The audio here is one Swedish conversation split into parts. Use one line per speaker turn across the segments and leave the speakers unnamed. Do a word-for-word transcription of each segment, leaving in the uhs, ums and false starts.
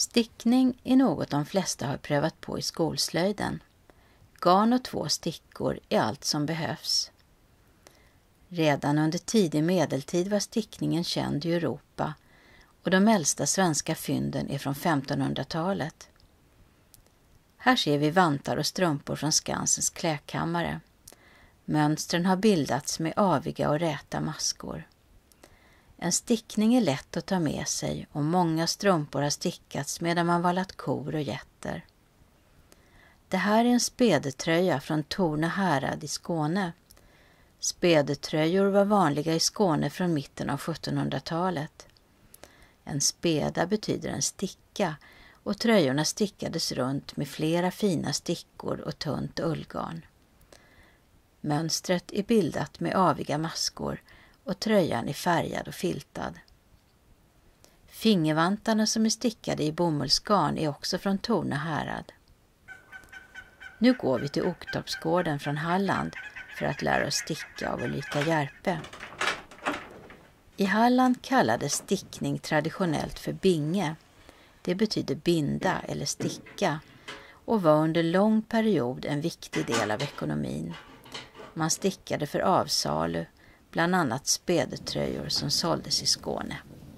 Stickning är något de flesta har prövat på i skolslöjden. Garn och två stickor är allt som behövs. Redan under tidig medeltid var stickningen känd i Europa och de äldsta svenska fynden är från femtonhundratalet. Här ser vi vantar och strumpor från Skansens klädkammare. Mönstren har bildats med aviga och räta maskor. En stickning är lätt att ta med sig och många strumpor har stickats medan man vallat kor och getter. Det här är en spedetröja från Torne härad i Skåne. Spedetröjor var vanliga i Skåne från mitten av sjuttonhundratalet. En speda betyder en sticka och tröjorna stickades runt med flera fina stickor och tunt ullgarn. Mönstret är bildat med aviga maskor och tröjan är färgad och filtad. Fingervantarna som är stickade i bomullsgarn är också från Torne härad. Nu går vi till Oktorpsgården från Halland för att lära oss sticka av Ulrika Järpe. I Halland kallades stickning traditionellt för binge. Det betyder binda eller sticka och var under lång period en viktig del av ekonomin. Man stickade för avsalu, bland annat spedetröjor som såldes i Skåne.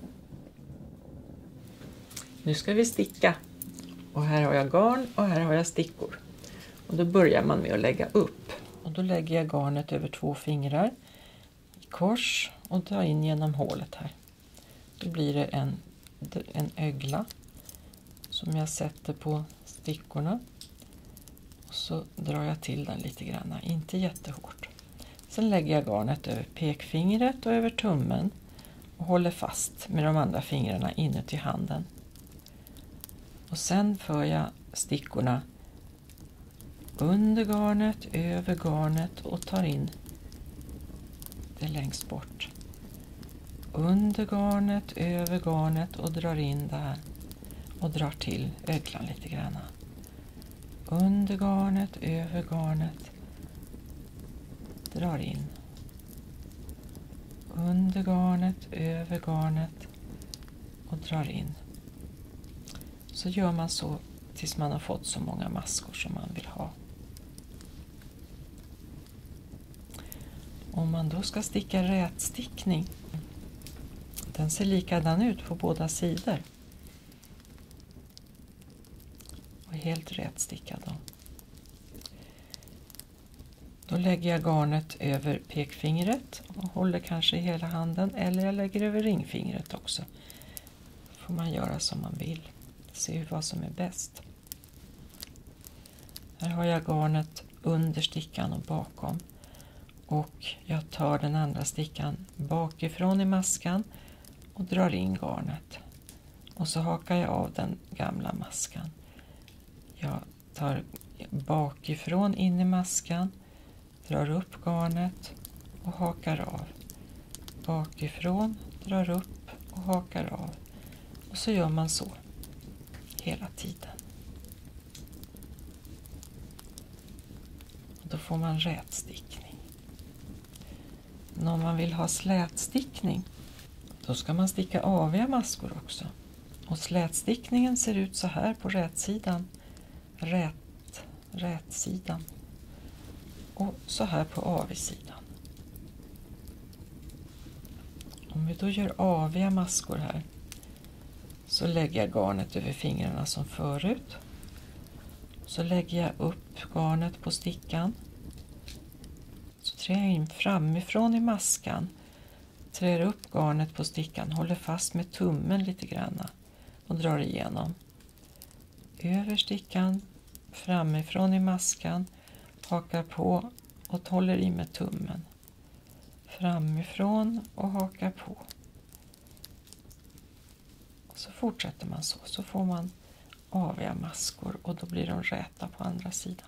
Nu ska vi sticka. Och här har jag garn och här har jag stickor. Och då börjar man med att lägga upp. Och då lägger jag garnet över två fingrar i kors och drar in genom hålet här. Då blir det en, en ögla som jag sätter på stickorna. Och så drar jag till den lite grann, inte jättehårt. Sen lägger jag garnet över pekfingret och över tummen och håller fast med de andra fingrarna inuti handen. Och sen för jag stickorna under garnet, över garnet och tar in det längst bort. Under garnet, över garnet och drar in där och drar till öglan lite grann. Under garnet, över garnet, drar in. Under garnet, över garnet och drar in. Så gör man så tills man har fått så många maskor som man vill ha. Om man då ska sticka rätstickning, den ser likadan ut på båda sidor. Och helt rätstickad då. Då lägger jag garnet över pekfingret och håller kanske i hela handen, eller jag lägger över ringfingret också. Då får man göra som man vill. Se vad som är bäst. Här har jag garnet under stickan och bakom. Och jag tar den andra stickan bakifrån i maskan och drar in garnet. Och så hakar jag av den gamla maskan. Jag tar bakifrån in i maskan, drar upp garnet och hakar av. Bakifrån, drar upp och hakar av. Och så gör man så hela tiden. Och då får man rätstickning. Men om man vill ha slätstickning, då ska man sticka aviga maskor också. Och slätstickningen ser ut så här på rätsidan. Rät, rätsidan. Och så här på avsidan. Om vi då gör aviga maskor här, så lägger jag garnet över fingrarna som förut. Så lägger jag upp garnet på stickan. Så trär jag in framifrån i maskan. Trär upp garnet på stickan. Håller fast med tummen lite grann. Och drar igenom. Över stickan. Framifrån i maskan. Hakar på och håller i med tummen. Framifrån och hakar på. Så fortsätter man så. Så får man aviga maskor och då blir de räta på andra sidan.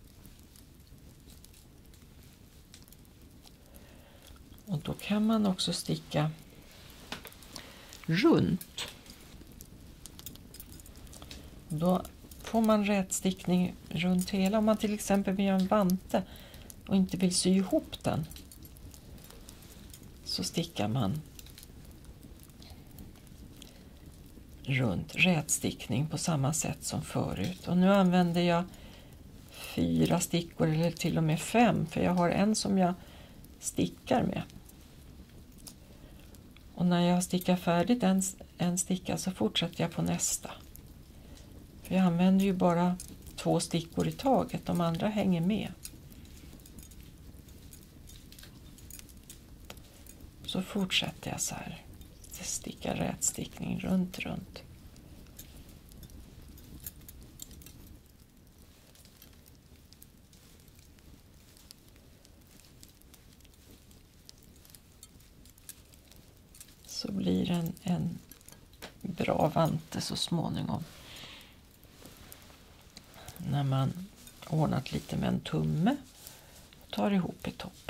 Och då kan man också sticka runt. Då får man rätstickning runt hela. Om man till exempel vill göra en vante och inte vill sy ihop den, så stickar man runt rätstickning på samma sätt som förut. Och nu använder jag fyra stickor eller till och med fem, för jag har en som jag stickar med. Och när jag stickar färdigt en, en sticka så fortsätter jag på nästa. För jag använder ju bara två stickor i taget, de andra hänger med. Så fortsätter jag så här, sticka rätstickning runt runt. Så blir en, en bra vante så småningom. När man ordnat lite med en tumme och tar ihop i toppen.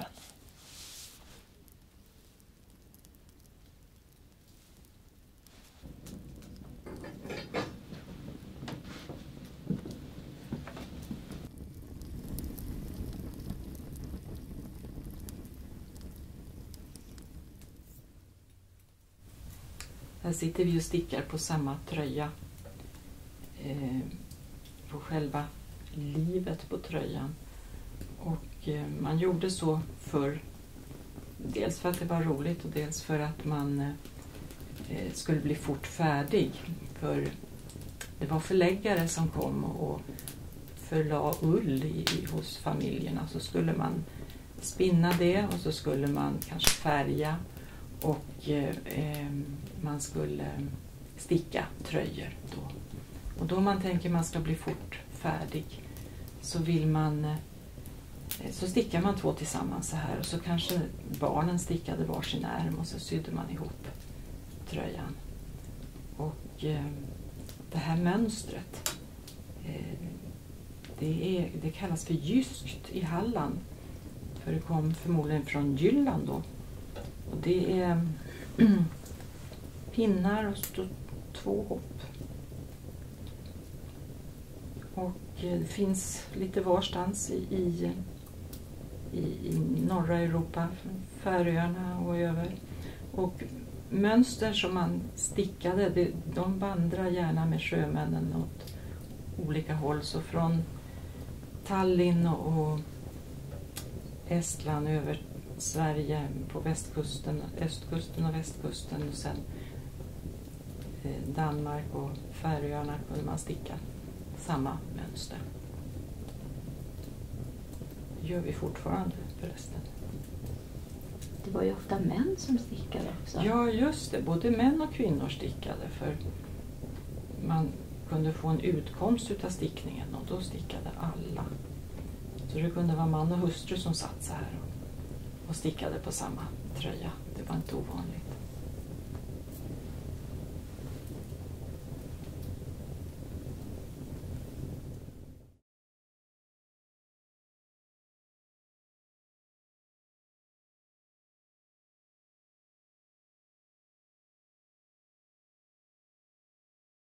Här sitter vi och stickar på samma tröja, eh, på själva livet på tröjan. Och eh, man gjorde så för dels för att det var roligt och dels för att man eh, skulle bli fort färdig. För det var förläggare som kom och förla ull i, i, hos familjerna. Så skulle man spinna det och så skulle man kanske färga. Och eh, man skulle sticka tröjor då. Och då man tänker man ska bli fort färdig så vill man eh, så stickar man två tillsammans så här och så kanske barnen stickade varsin ärm och så sydde man ihop tröjan. Och eh, det här mönstret eh, det, är, det kallas för jyskt i Halland, för det kom förmodligen från Jylland då. Och det är pinnar och stå, två hopp. Och det finns lite varstans i, i, i, i norra Europa, Färöarna och över. Och mönster som man stickade, det, de vandrar gärna med sjömännen åt olika håll. Så från Tallinn och Estland över Sverige på västkusten, östkusten och västkusten och sen Danmark och Färöarna kunde man sticka samma mönster. Det gör vi fortfarande förresten.
Det var ju ofta män som stickade också.
Ja, just det. Både män och kvinnor stickade, för man kunde få en utkomst utav stickningen och då stickade alla. Så det kunde vara man och hustru som satt så här och, och stickade på samma tröja. Det var inte ovanligt.